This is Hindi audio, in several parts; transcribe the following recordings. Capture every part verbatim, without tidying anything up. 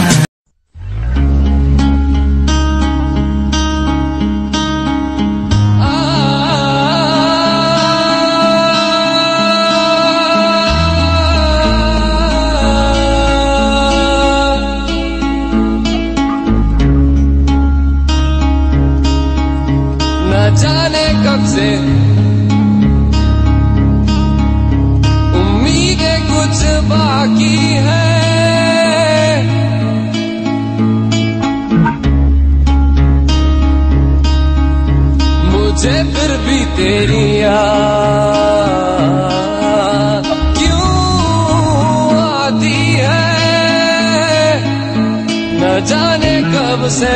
जाने कब से उम्मीदें कुछ बाकी है, मुझे फिर भी तेरी याद क्यों आती है, न जाने कब से।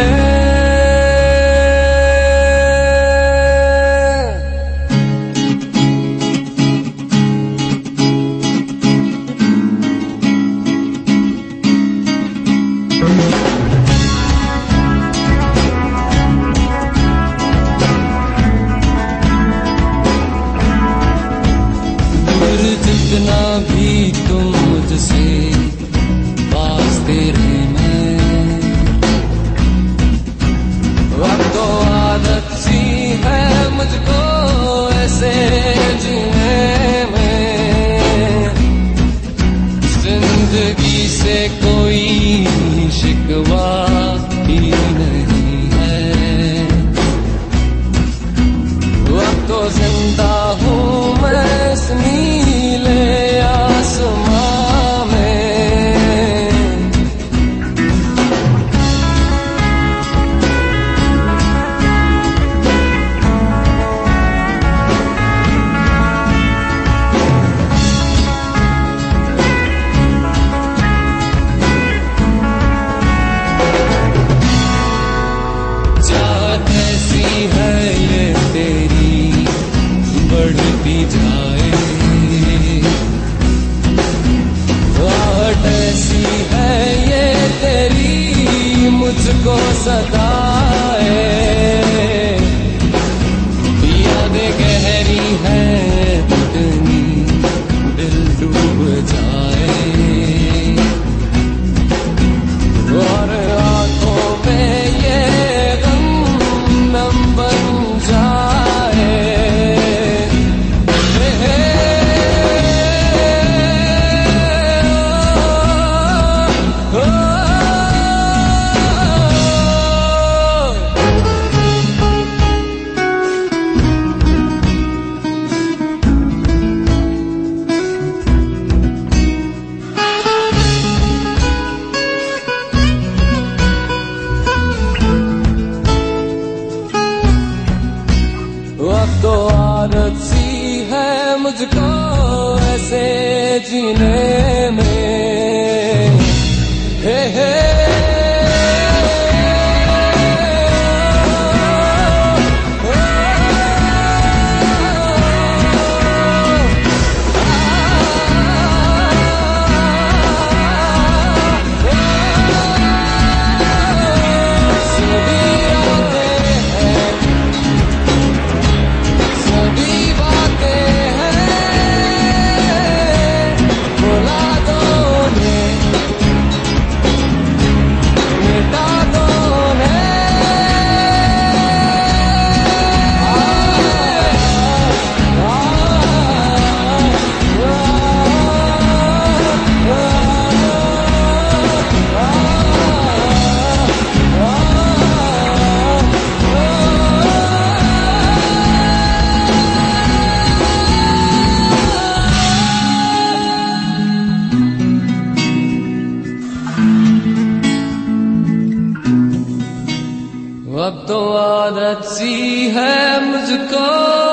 जितना भी तुम मुझसे पास तेरे में, अब तो आदत सी है मुझको ऐसे जीने में, जिंदगी से कोई शिकवा ही नहीं है, अब तो जिंदा हूँ मैं इस नीले आसमां में। चाहत ऐसी है ये तेरी बढ़ती जाए, ऐसी है ये तेरी मुझको सताए, यादें गहरी हैं इतनी दिल डूब जाए, और आंखों में ये गम नम बन जाए। अब तो आदत सी है मुझको ऐसे जीने में, हे हे अब तो आदत सी है मुझको